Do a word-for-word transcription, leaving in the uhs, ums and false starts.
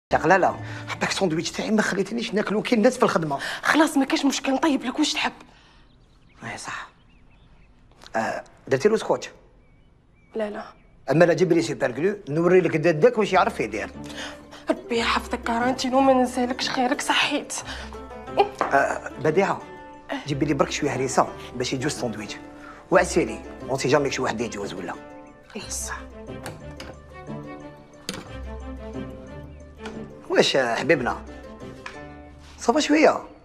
لا لا حباك ساندويتش تاعي ما خليتنيش ناكلو كي الناس في الخدمه. خلاص ما كاش مشكل، نطيب لك واش تحب. اي صح. آه درتي له سكوتش؟ لا لا. اما لا جيب لي سوبر جلو نوري لك داداك واش يعرف يدير. ربي يحفظك كارانتينو، ما ننسالكش خيرك صحيت. آه بديعه جيبي لي برك شويه هريسه باش يجوز الساندويتش وعسيلي اون سي جامي شي واحد يجوز ولا. خلاص. واش حبيبنا صافا شويه؟